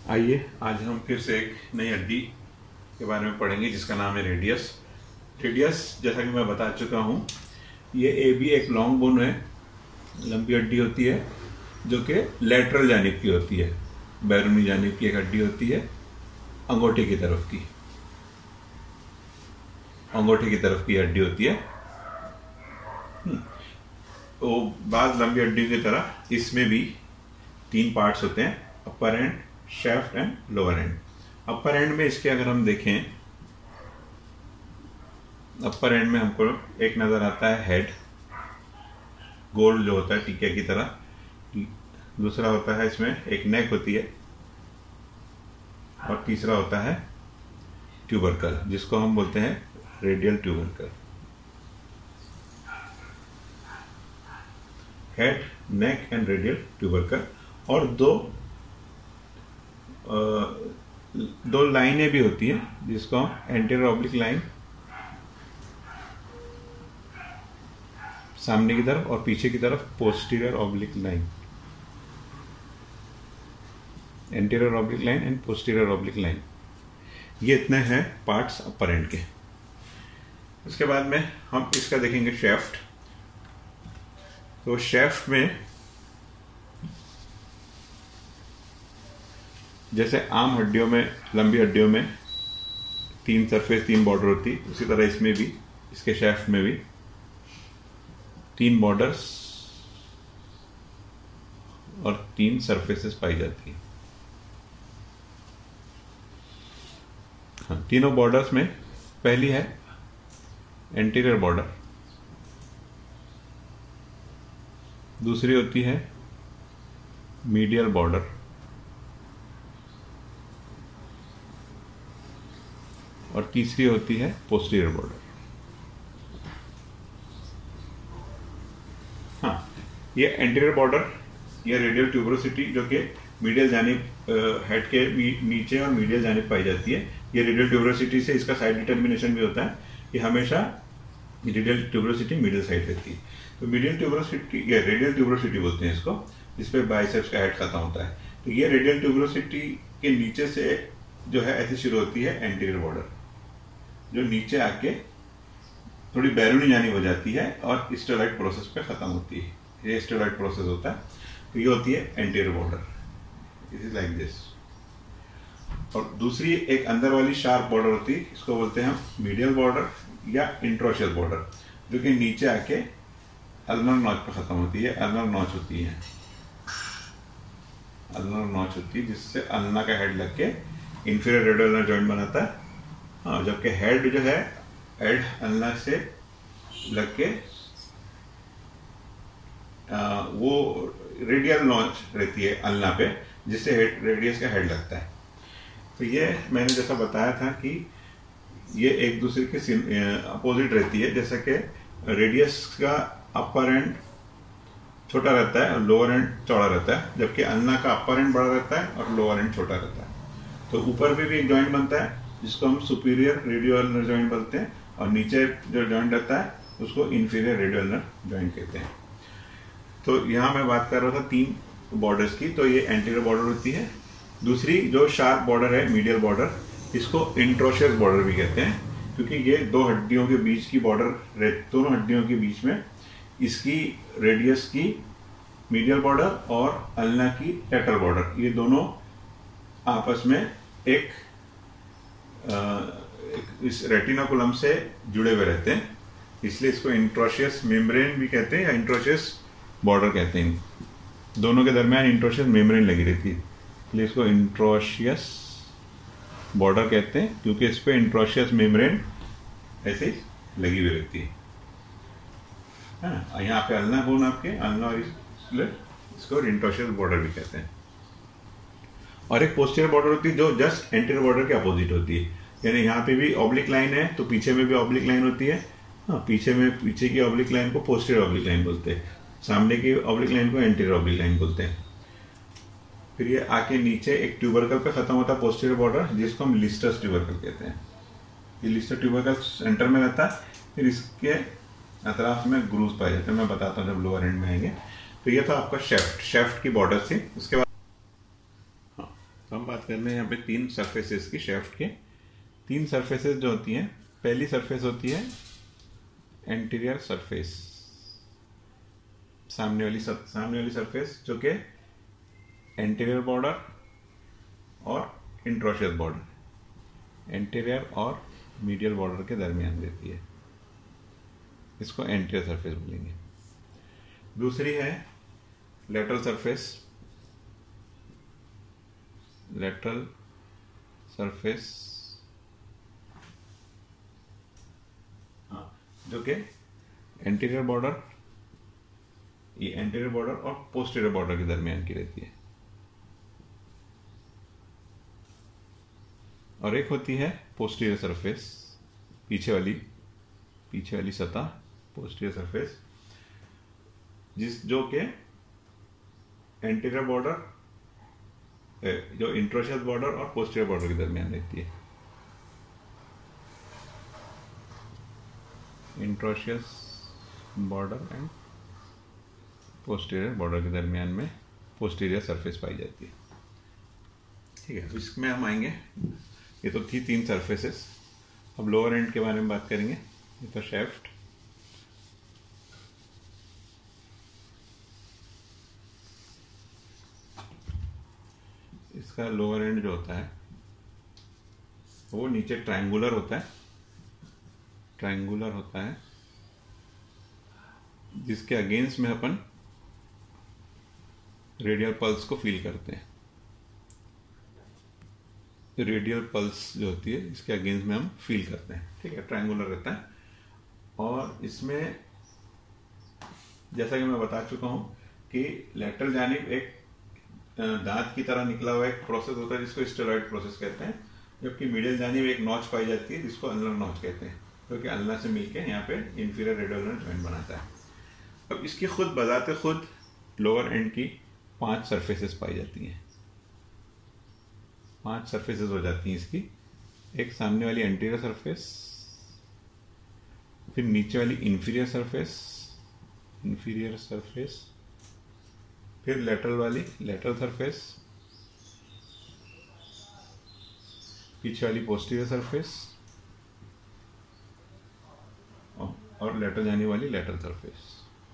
आइए आज हम फिर से एक नई हड्डी के बारे में पढ़ेंगे जिसका नाम है रेडियस। रेडियस जैसा कि मैं बता चुका हूँ, ये ए बी एक लॉन्ग बोन है, लंबी हड्डी होती है जो कि लेटरल जानिब की होती है। बैरूनी जानिब की एक हड्डी होती है, अंगूठे की तरफ की, अंगूठे की तरफ की हड्डी होती है। तो बाद लंबी हड्डी की तरह इसमें भी 3 पार्ट्स होते हैं, upper end, shaft end lower end. Upper end में इसके अगर हम देखें, अपर एंड में हमको एक नजर आता है हेड, गोल जो होता है टीके की तरह। दूसरा होता है इसमें एक नेक होती है, और तीसरा होता है ट्यूबरकल, जिसको हम बोलते हैं radial tubercle. Head, neck and radial tubercle. और दो लाइनें भी होती हैं जिसको हम एंटीरियर ऑब्लिक लाइन सामने की तरफ और पीछे की तरफ posterior oblique line, anterior oblique line and posterior oblique line. ये इतने हैं पार्ट्स अपर एंड के। उसके बाद में हम इसका देखेंगे शैफ्ट। तो शैफ्ट में जैसे आम हड्डियों में, लंबी हड्डियों में 3 सरफेस 3 बॉर्डर होती, उसी तरह इसमें भी, इसके शैफ्ट में भी 3 बॉर्डर्स और 3 सरफेसेस पाई जाती है। हाँ, तीनों बॉर्डर्स में पहली है एंटीरियर बॉर्डर, दूसरी होती है मीडियल बॉर्डर, और तीसरी होती है पोस्टीरियर बॉर्डर। हाँ, ये एंटीरियर बॉर्डर, ये रेडियल ट्यूबरोसिटी जो कि मीडियल जानिब, हेड के नीचे और मीडियल जानिब पाई जाती है। ये रेडियल ट्यूबरोसिटी से इसका साइड डिटर्मिनेशन भी होता है कि हमेशा रेडियल ट्यूबरोसिटी मिडिल साइड रहती है। तो मीडियल ट्यूबरोसिटी या रेडियल ट्यूबरोसिटी बोलते हैं इसको, जिसपे बाइसेप्स का हेड खत्म होता है। तो ये रेडियल ट्यूबरोसिटी के नीचे से जो है ऐसे शुरू होती है एंटीरियर बॉर्डर, जो नीचे आके थोड़ी बैरूनी जानिब हो जाती है और स्टेरॉइड प्रोसेस पे खत्म होती है। ये स्टेरॉइड प्रोसेस होता है। तो ये होती है anterior border, this is like this. और दूसरी एक अंदर वाली शार्प बॉर्डर होती है, इसको बोलते हैं हम मीडियल बॉर्डर या इंट्रोशियल बॉर्डर, जो कि नीचे आके अल्नर नॉच पे खत्म होती है। अल्नर नॉच होती है, अल्नर नॉच होती है, जिससे अल्ना का हेड लग के इंफीरियर रेडियोल्नर जॉइंट बनाता है। हाँ, जबकि हेड जो है, हेड अल्ना से लग के वो रेडियल नॉच रहती है अल्ना पे, जिससे रेडियस का हेड लगता है। तो ये मैंने जैसा बताया था कि ये एक दूसरे के अपोजिट रहती है। जैसे कि रेडियस का अपर एंड छोटा रहता है और लोअर एंड चौड़ा रहता है, जबकि अल्ना का अपर एंड बड़ा रहता है और लोअर एंड छोटा रहता है। तो ऊपर भी एक जॉइंट बनता है जिसको हम सुपीरियर रेडियोल्नर जॉइंट बोलते हैं, और नीचे जो जॉइंट रहता है उसको इंफीरियर रेडियोल्नर जॉइंट कहते हैं। तो यहाँ मैं बात कर रहा था 3 बॉर्डर्स की। तो ये एंटीरियर बॉर्डर होती है। दूसरी जो शार्प बॉर्डर है, मीडियल बॉर्डर, इसको इंट्रोशियस बॉर्डर भी कहते हैं, क्योंकि ये 2 हड्डियों के बीच की बॉर्डर, दोनों हड्डियों के बीच में इसकी रेडियस की मीडियल बॉर्डर और अल्ना की लेटरल बॉर्डर, ये दोनों आपस में एक इस रेटिनाकुलम से जुड़े हुए रहते हैं, इसलिए इसको इंट्रोशियस मेम्ब्रेन भी कहते हैं या इंट्रोशियस बॉर्डर कहते हैं। दोनों के दरमियान इंट्रोशियस मेम्ब्रेन लगी रहती है, इसलिए इसको इंट्रोशियस बॉर्डर कहते हैं, क्योंकि इस पे इंट्रोशियस मेम्ब्रेन ऐसे लगी हुई रहती है। हाँ, यहाँ पे अल्ना बोन आपके, अल्ना, और इसको इंट्रोशियस बॉर्डर भी कहते हैं। और एक पोस्टीरियर बॉर्डर होती है जो जस्ट एंटीरियर बॉर्डर के अपोजिट होती है, यानी यहाँ पे भी ऑब्लिक लाइन है तो पीछे में भी ऑब्लिक लाइन होती है। हाँ, पीछे की ऑब्लिक लाइन को पोस्टीरियर ऑब्लिक लाइन बोलते हैं, सामने की ऑब्लिक लाइन को एंटीरियर ऑब्लिक लाइन बोलते हैं। फिर ये आके नीचे एक ट्यूबरकल पे खत्म होता है पोस्टीरियर बॉर्डर, जिसको हम लिस्टस ट्यूबरकल कहते हैं। ये लिस्टर ट्यूबरकल सेंटर में रहता है, फिर इसके अतराफ में ग्रूव्स पाए जाते हैं, मैं बताता हूँ जब लोअर एंड में आएंगे। तो ये था आपका शेफ्ट की बॉर्डर थी। उसके बाद हाँ, तो हम बात बात कर रहे हैं यहाँ पे तीन सरफेसेस की शाफ्ट के। तीन सरफेसेस जो होती हैं, पहली सरफेस होती है एंटीरियर सरफेस, सामने वाली सरफेस जो कि एंटीरियर बॉर्डर और इंट्रोशियस बॉर्डर, एंटीरियर और मीडियल बॉर्डर के दरमियान रहती है, इसको एंटीरियर सरफेस बोलेंगे। दूसरी है लेटरल सरफेस, लेटरल सरफेस जो कि एंटीरियर बॉर्डर, ये एंटीरियर बॉर्डर और पोस्टीरियर बॉर्डर के दरमियान की रहती है। और एक होती है पोस्टीरियर सरफेस, पीछे वाली सतह, पोस्टीरियर सरफेस, जो कि एंटीरियर बॉर्डर, जो इंट्रोशियस बॉर्डर और पोस्टीरियर बॉर्डर के दरमियान रहती है। Interosseous border and posterior border के दरमियान में पोस्टीरियर सरफेस पाई जाती है। ठीक है, इसमें हम आएंगे। ये तो थी तीन सरफेसेस। अब लोअर एंड के बारे में बात करेंगे। ये तो शाफ्ट, इसका लोअर एंड जो होता है वो नीचे ट्रायंगुलर होता है, जिसके अगेंस्ट में अपन रेडियल पल्स को फील करते हैं। रेडियल पल्स जो होती है इसके अगेंस्ट में हम फील करते हैं। ठीक है, ट्रायंगुलर रहता है। और इसमें जैसा कि मैं बता चुका हूं कि लेटरल जानिब एक दांत की तरह निकला हुआ एक प्रोसेस होता है जिसको स्टेरॉइड प्रोसेस कहते हैं, जबकि मीडियल जानिब एक नॉच पाई जाती है जिसको अल्नर नॉच कहते हैं, क्योंकि अल्नर से मिलकर यहाँ पे इंफीरियर रेडियल जॉइंट बनाता है। अब इसकी खुद बजाते खुद लोअर एंड की 5 सरफेसेस पाई जाती हैं। 5 सरफेसेस हो जाती हैं इसकी। एक सामने वाली एंटीरियर सरफेस, फिर नीचे वाली इंफीरियर सरफेस, फिर लेटरल वाली लेटरल सरफेस, पीछे वाली पोस्टीरियर सरफेस और लेटरल जाने वाली लेटरल सरफेस।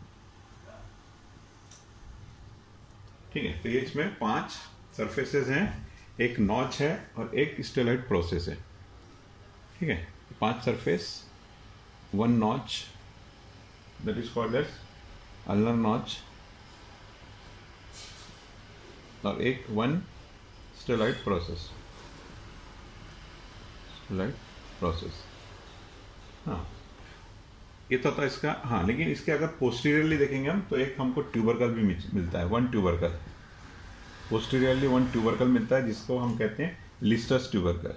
ठीक है, तो ये इसमें 5 सरफेसेस हैं, एक नॉच है और एक स्टेरॉइड प्रोसेस है। ठीक है, 5 surface, 1 notch, that is called as ulnar notch, और एक 1 स्टेरॉइड प्रोसेस। हाँ, ये तो था इसका। हाँ, लेकिन इसके अगर पोस्टीरियरली देखेंगे हम तो एक हमको ट्यूबरकल भी मिलता है, 1 ट्यूबरकल। पोस्टीरियरली 1 ट्यूबरकल मिलता है जिसको हम कहते हैं लिस्टस ट्यूबरकल।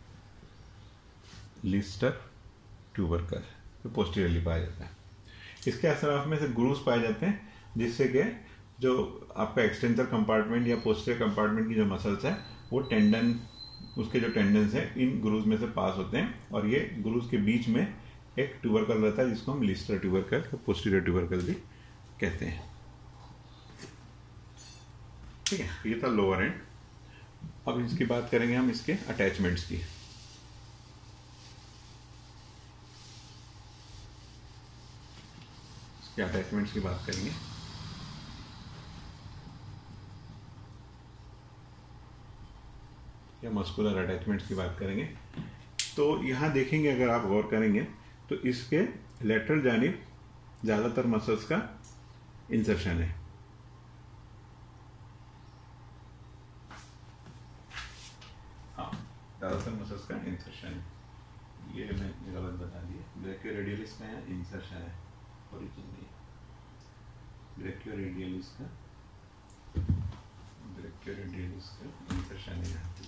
लिस्टर ट्यूबरकल तो पोस्टीरियरली पाया जाता है। इसके असराफ में से ग्रूव्स पाए जाते हैं, जिससे कि जो आपका एक्सटेंसर कंपार्टमेंट या पोस्टीरियर कंपार्टमेंट की जो मसल्स है वो टेंडन, उसके जो टेंडन्स हैं इन ग्रूव्स में से पास होते हैं, और ये ग्रूव्स के बीच में एक ट्यूबरकल रहता है जिसको हम लिस्टर ट्यूबरकल या पोस्टीरियर ट्यूबरकल भी कहते हैं। ठीक है, ये था लोअर एंड। अब इसकी बात करेंगे हम इसके अटैचमेंट्स की। इसके अटैचमेंट्स की बात करेंगे। या मस्कुलर अटैचमेंट्स की बात करेंगे। तो यहाँ देखेंगे, अगर आप गौर करेंगे तो इसके लेटरल जानिब ज़्यादातर मसल्स का इंसर्शन है। हाँ, ज़्यादातर मसल्स का इंसर्शन है। ये मैं गलत बता दिया। ब्रैकियोरेडियलिस का यहाँ इंसर्शन है, ओरिजिन में ब्रैकियोरेडियलिस का इंसर्शन है यहाँ पे।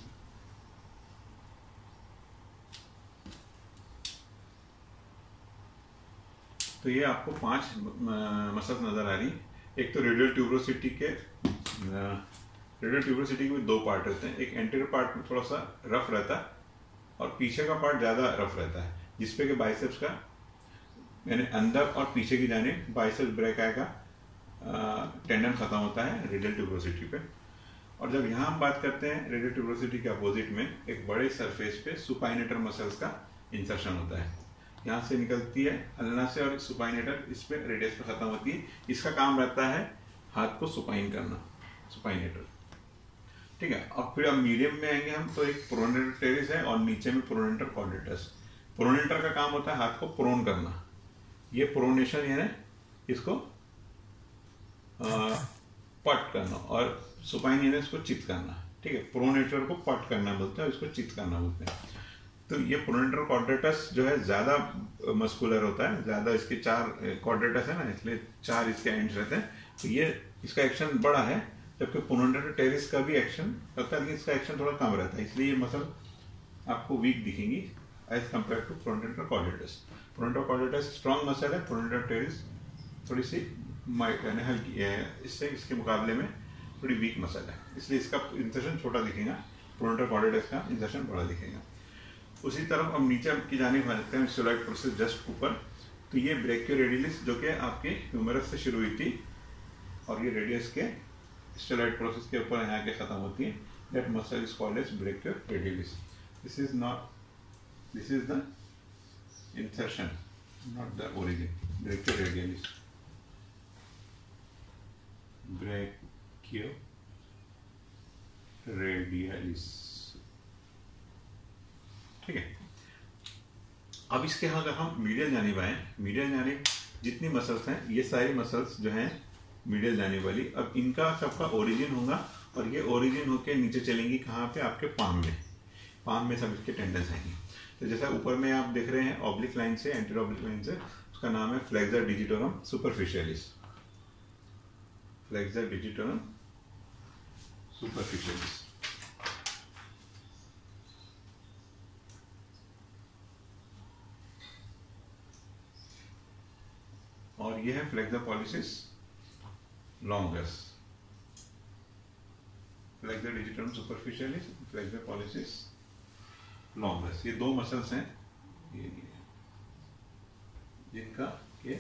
तो ये आपको 5 मसल्स नजर आ रही। एक तो रेडियल ट्यूबरोसिटी के 2 पार्ट होते हैं। एक एंटीरियर पार्ट में थोड़ा सा रफ रहता है और पीछे का पार्ट ज़्यादा रफ रहता है, जिसपे के बाइसेप्स का, यानी अंदर और पीछे की जानिब बाइसेप्स ब्रैकिया का टेंडन खत्म होता है रेडियल ट्यूबरोसिटी पे। और जब यहाँ हम बात करते हैं रेडियल ट्यूबरोसिटी के अपोजिट में एक बड़े सरफेस पे सुपाइनेटर मसल्स का इंसर्शन होता है। यहाँ से निकलती है अल्ना से और सुपाइनेटर इस पे रेडियस पे खत्म होती है। इसका काम रहता है हाथ को सुपाइन करना, सुपाइनेटर। ठीक है, अब फिर हम मीडियम में आएंगे हम, तो एक प्रोनेटर टेरिस है और नीचे में प्रोनेटर कॉर्डेटस। प्रोनेटर का काम होता है हाथ को प्रोन करना, ये प्रोनेशन यानी इसको पट करना, और सुपाइन यानी इसको चित करना। ठीक है, प्रोनेटर को पट करना बोलते हैं, इसको चित करना बोलते हैं। तो ये प्रोनेटर कॉर्डेटस जो है ज्यादा मस्कुलर होता है, ज्यादा इसके 4 कॉर्डेटस है ना, इसलिए 4 इसके एंड्स रहते हैं। तो ये इसका एक्शन बड़ा है, जबकि प्रोनेटर टेरिस का भी एक्शन करता है, लेकिन इसका एक्शन थोड़ा कम रहता है, इसलिए ये मसल आपको वीक दिखेंगी as compared to pronator quadratus. Pronator quadratus strong muscle है, प्रोनेटर टेरिस थोड़ी सी यानी हल्की है, इससे इसके मुकाबले में थोड़ी वीक मसल है, इसलिए इसका इंसर्शन छोटा दिखेगा, प्रोनेटर कॉर्डेटस का इंसर्शन बड़ा दिखेगा। उसी तरफ हम नीचे की जाने वाले हैं स्टेरॉइड प्रोसेस जस्ट ऊपर। तो ये ब्रैकियोरेडियलिस जो कि आपके ह्यूमरस से शुरू हुई थी और ये रेडियस के स्टेरॉइड प्रोसेस के ऊपर यहाँ के खत्म होती है। That muscle is called as brachioradialis. This is the insertion, not the origin. Brachioradialis, brachioradialis. ठीक है, अब इसके अगर हम मीडियल जानिब आए, मीडियल जानिब जितनी मसल्स हैं ये सारी मसल्स जो हैं मीडियल जाने वाली, अब इनका सबका ओरिजिन होगा और ये ओरिजिन होके नीचे चलेंगी कहाँ पे, आपके पाम में सब इसके टेंडेंस आएंगे। तो जैसा ऊपर में आप देख रहे हैं ऑब्लिक लाइन से, एंटीरियर ऑब्लिक लाइन से, उसका नाम है flexor digitorum superficialis. Flexor digitorum superficialis. और ये है flexor pollicis longus. Flexor digitorum superficialis, flexor pollicis longus, ये 2 मसल्स हैं ये जिनका के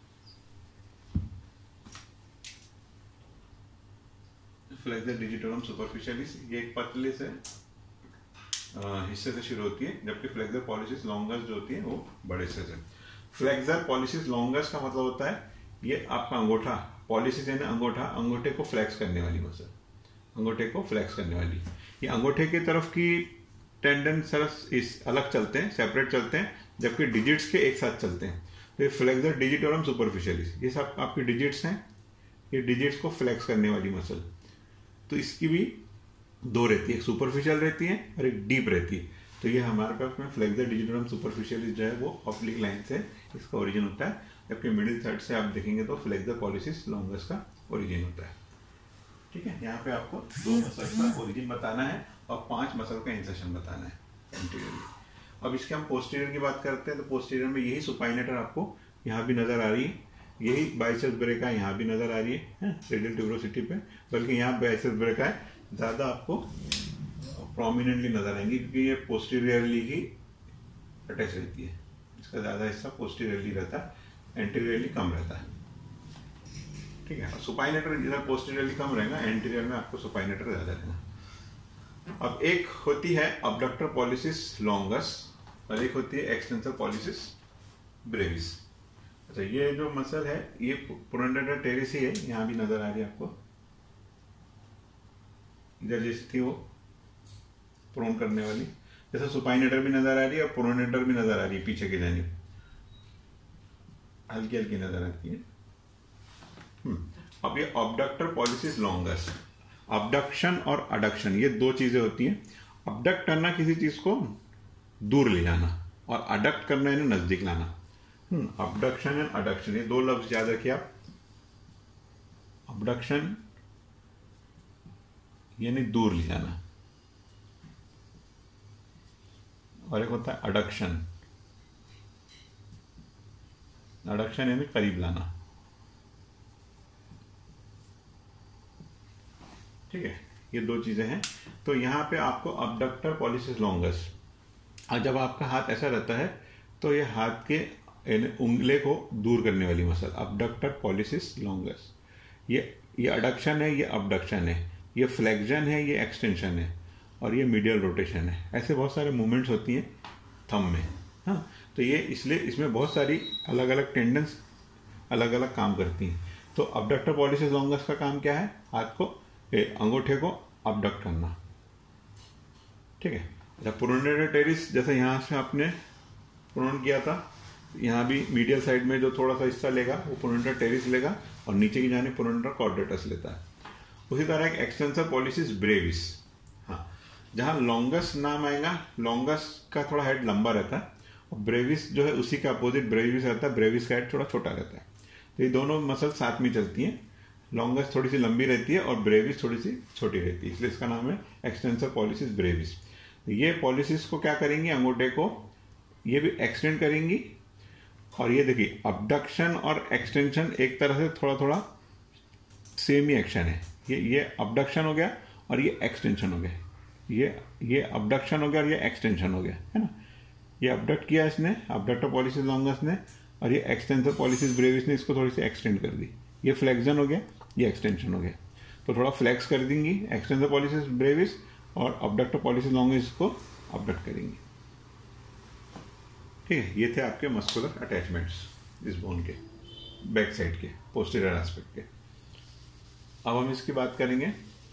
फ्लेक्सर डिजिटोरम सुपरफिशियलिस ये एक पतले से हिस्से से शुरू होती है, जबकि फ्लेक्सर पॉलिसिस लॉन्गस जो होती है वो बड़े हिस्से से। फ्लेक्सर पॉलिसिस लॉन्गस का मतलब होता है ये आपका अंगूठा, पॉलिसिस यानी अंगूठा, अंगूठे को फ्लेक्स करने वाली मसल, अंगूठे को फ्लेक्स करने वाली। ये अंगूठे की तरफ की टेंडन सरस इस अलग चलते हैं, सेपरेट चलते हैं, जबकि डिजिट्स के एक साथ चलते हैं। तो ये फ्लेक्सर डिजिटोरम सुपरफिशियलिस, ये सब आपकी डिजिट्स हैं, ये डिजिट्स को फ्लेक्स करने वाली मसल। तो इसकी भी 2 रहती है, एक सुपरफिशियल रहती है और एक डीप रहती है। तो ये हमारे पास में फ्लेक्सर डिजिटोरम सुपरफिशियलिस जो है वो ऑब्लिक लाइन से इसका ओरिजिन होता है, जबकि मिडिल थर्ड से आप देखेंगे तो फ्लेक्सर पॉलिसिस लॉन्गस का ओरिजिन होता है। ठीक है, यहाँ पे आपको 2 मसल का ओरिजिन बताना है और 5 मसल का इंसर्शन बताना है एंटीरियरली। अब इसके हम पोस्टीरियर की बात करते हैं, तो पोस्टीरियर में यही सुपाइनेटर आपको यहाँ भी नजर आ रही है, यही बाइसेप्स ब्रेका यहाँ भी नजर आ रही है रेडियल ट्यूबरोसिटी पे, बल्कि यहाँ बाइसेप्स ब्रेका है ज़्यादा आपको प्रोमिनेंटली नजर आएंगी, क्योंकि ये पोस्टीरियरली ही अटैच रहती है, इसका ज़्यादा हिस्सा पोस्टीरियरली रहता है, एंटीरियरली कम रहता है। ठीक है, सुपाइनेटर इधर पोस्टीरियरली कम रहेगा, एंटीरियर में आपको सुपाइनेटर ज़्यादा रहेगा। अब एक होती है अबडक्टर पॉलिसिस लॉन्गस और एक होती है एक्सटेंसर पॉलिसिस ब्रेविस। अच्छा, ये जो मसल है ये प्रोनेटर टेरिस ही है, यहाँ भी नजर आ रही है आपको, इधर जैसी थी वो प्रोन करने वाली, जैसे सुपाइनेटर भी नजर आ रही है और प्रोनेटर भी नजर आ रही है, पीछे की जानिब हल्की हल्की नजर आती है। अब ये अबडक्टर पॉलिसिस लॉन्गस, अबडक्शन और अडक्शन ये 2 चीजें होती हैं। अबडक्ट करना किसी चीज को दूर ले जाना और अडक्ट करना यानी नजदीक लाना। अबडक्शन एंड अडक्शन ये 2 लफ्ज याद रखिए आप। अबडक्शन यानी दूर ले जाना और एक होता है अडक्शन, अडक्शन यानी करीब लाना। ठीक है, ये 2 चीजें हैं। तो यहाँ पे आपको अबडक्टर पॉलिसिस लॉन्गस, और जब आपका हाथ ऐसा रहता है तो ये हाथ के उंगले को दूर करने वाली मसल अबडक्टर पॉलिसिस लॉन्गस। ये अडक्शन है, ये अबडक्शन है। ये फ्लेक्शन है, ये एक्सटेंशन है, और ये मीडियल रोटेशन है। ऐसे बहुत सारे मूवमेंट्स होती हैं थंब में। हाँ, तो ये इसलिए इसमें बहुत सारी अलग अलग टेंडेंस अलग अलग काम करती हैं। तो अबडक्टर पॉलिसिस लॉन्गस का काम क्या है? हाथ को, अंगूठे को अबडक्ट करना। ठीक है। अच्छा, प्रोनेटर टेरिस, जैसे यहाँ से आपने प्रोन किया था, यहाँ भी मीडियल साइड में जो थोड़ा सा हिस्सा लेगा वो प्रोनेटर टेरिस लेगा, और नीचे की जाने प्रोनेटर कॉर्डेटस लेता है। उसी तरह एक एक्सटेंसर पॉलिसिस ब्रेविस। हाँ, जहाँ लॉन्गस नाम आएगा, लॉन्गस का थोड़ा हेड लंबा रहता है, और ब्रेविस जो है उसी का अपोजिट ब्रेविस रहता है, ब्रेविस का हेड थोड़ा छोटा रहता है। तो ये दोनों मसल साथ में चलती हैं। लॉन्गस थोड़ी सी लंबी रहती है और ब्रेविस थोड़ी सी छोटी रहती है, इसलिए इसका नाम है एक्सटेंसर पॉलिसिस ब्रेविस। ये पॉलिसिस को क्या करेंगी? अंगूठे को ये भी एक्सटेंड करेंगी, और ये देखिए अबडक्शन और एक्सटेंशन एक तरह से थोड़ा थोड़ा सेम ही एक्शन है। ये अबडक्शन हो गया और ये एक्सटेंशन हो गया, ये अबडक्शन हो गया और ये एक्सटेंशन हो गया, है ना। ये अबडक्ट किया इसने, अबडक्टर पॉलिसिस लॉन्गस ने, और ये एक्सटेंसर पॉलिसिस ब्रेविस ने इसको थोड़ी सी एक्सटेंड कर दी। ये फ्लेक्शन हो गया, ये एक्सटेंशन हो गया। तो थोड़ा फ्लेक्स कर देंगी एक्सटेंसर पॉलिसिस ब्रेविस, और अबडक्टर पॉलिसिस लॉन्गस को अबडक्ट करेंगी। ठीक है, ये थे आपके मस्कुलर अटैचमेंट्स इस बोन के बैक साइड के पोस्टीरियर एस्पेक्ट के। अब हम इसकी बात करेंगे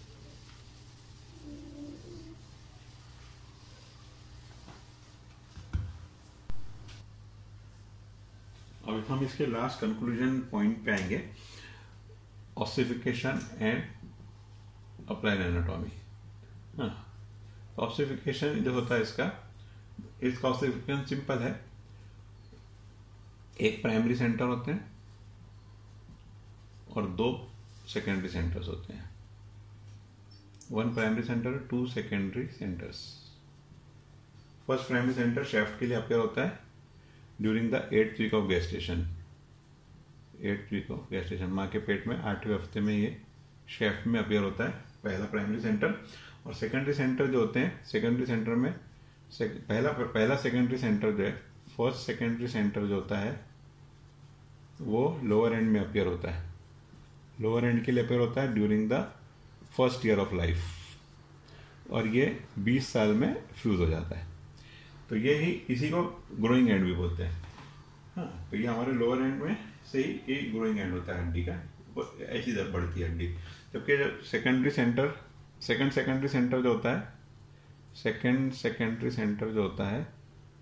अब हम इसके लास्ट कंक्लूजन पॉइंट पे आएंगे, ऑसिफिकेशन एंड अप्लाइड एनाटॉमी। हाँ, ऑसिफिकेशन जो होता है इसका ऑसिफिकेशन सिंपल है। एक प्राइमरी सेंटर होते हैं और 2 सेकेंडरी सेंटर्स होते हैं। 1 primary centre, 2 secondary centres. First primary centre shaft के लिए अपेयर होता है during the 8th week of gestation. 8th week of gestation, माँ के पेट में 8वें हफ्ते में ये शेफ्ट में अपेयर होता है पहला प्राइमरी सेंटर। और सेकेंडरी सेंटर जो होते हैं, सेकेंडरी सेंटर में पहला सेकेंडरी सेंटर जो है, फर्स्ट सेकेंडरी सेंटर जो होता है वो लोअर एंड में अपेयर होता है। लोअर एंड के लिए अपेयर होता है during the first year of life, और ये 20 साल में फ्यूज हो जाता है। तो ये ही, इसी को ग्रोइंग एंड भी बोलते हैं। हाँ, तो ये हमारे लोअर एंड में से ही ये ग्रोइंग एंड होता है हड्डी का, ऐसी बढ़ती है हड्डी। जबकि जो सेकेंडरी सेंटर, सेकेंडरी सेंटर जो होता है, सेकेंडरी सेंटर जो होता है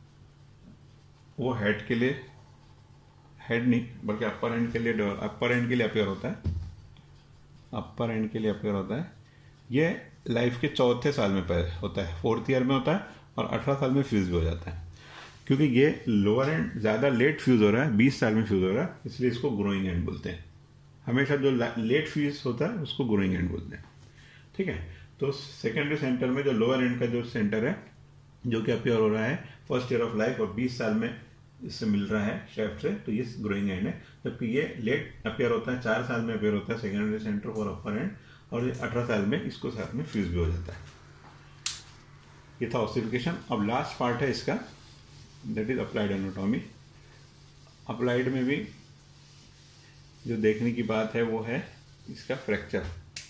वो हेड के लिए, हेड नहीं बल्कि अपर एंड के लिए अपेयर होता है। अपर एंड के लिए अपेयर होता है। ये लाइफ के 4थे साल में होता है, 4th ईयर में होता है, और 18 साल में फ्यूज भी हो जाता है। क्योंकि ये लोअर एंड ज़्यादा लेट फ्यूज हो रहा है, 20 साल में फ्यूज हो रहा है, इसलिए इसको ग्रोइंग एंड बोलते हैं। हमेशा जो लेट फ्यूज होता है उसको ग्रोइंग एंड बोलते हैं। ठीक है, तो सेकेंडरी सेंटर में जो लोअर एंड का जो सेंटर है, जो कि अपेयर हो रहा है फर्स्ट ईयर ऑफ लाइफ और 20 साल में इससे मिल रहा है शेफ्ट से, तो ये ग्रोइंग एंड है। जबकि ये लेट अपेयर होता है, 4 साल में अपेयर होता है secondary centre for upper end, और ये 18 साल में इसको साथ में फ्यूज भी हो जाता है। ये था ऑसिफिकेशन। अब लास्ट पार्ट है इसका, that is applied anatomy. Applied में भी जो देखने की बात है वो है इसका फ्रैक्चर।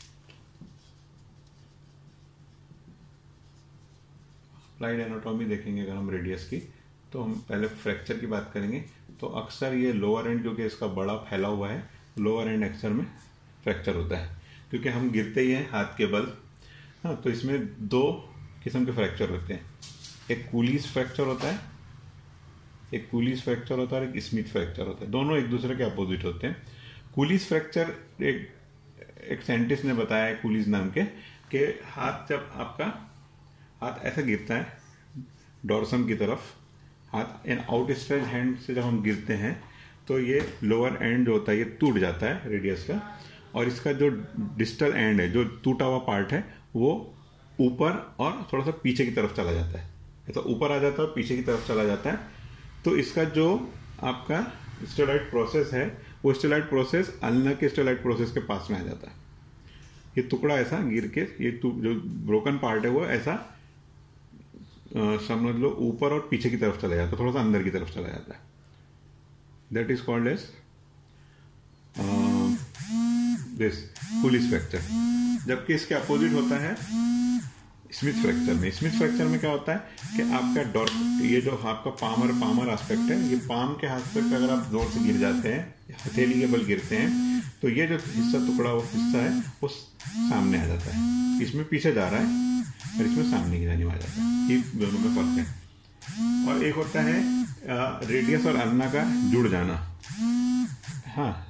अप्लाइड एनाटॉमी देखेंगे अगर हम रेडियस की, तो हम पहले फ्रैक्चर की बात करेंगे। तो अक्सर ये लोअर एंड, क्योंकि इसका बड़ा फैला हुआ है, लोअर एंड अक्सर में फ्रैक्चर होता है, क्योंकि हम गिरते ही हैं हाथ के बल। हाँ, तो इसमें 2 किस्म के फ्रैक्चर होते हैं। एक कूलीज फ्रैक्चर होता है, एक स्मिथ फ्रैक्चर होता है। दोनों एक दूसरे के अपोजिट होते हैं। कूलीज फ्रैक्चर एक साइंटिस्ट ने बताया है, कूलीज नाम के, कि हाथ, जब आपका हाथ ऐसा गिरता है डॉर्सम की तरफ, हाथ इन आउट स्ट्रेच हैंड से जब हम गिरते हैं, तो ये लोअर एंड जो होता है ये टूट जाता है रेडियस का, और इसका जो डिस्टल एंड है, जो टूटा हुआ पार्ट है, वो ऊपर और थोड़ा सा पीछे की तरफ चला जाता है। ऐसा ऊपर आ जाता है और पीछे की तरफ चला जाता है। तो इसका जो आपका स्टेरॉइड प्रोसेस है, वो स्टेरॉइड प्रोसेस अल्ना के स्टेरॉइड प्रोसेस के पास में आ जाता है। ये टुकड़ा ऐसा गिर के, ये जो ब्रोकन पार्ट है वो ऐसा समझ लो ऊपर और पीछे की तरफ चला जाता है, थोड़ा सा अंदर की तरफ चला जाता है। That is called as this Colles fracture, जबकि इसके अपोजिट होता है स्मिथ फ्रैक्चर में। स्मिथ फ्रैक्चर में क्या होता है कि आपका ये जो आपका पामर एस्पेक्ट है, ये पाम के एस्पेक्ट पे अगर आप जोर से गिर जाते हैं, हथेली के बल गिरते हैं, तो ये जो हिस्सा टुकड़ा वो हिस्सा है वो सामने आ जाता है। इसमें पीछे जा रहा है और इसमें सामने की जाने आ जाता है। ये दोनों में फर्क है। और एक होता है रेडियस और अल्ना का जुड़ जाना। हाँ,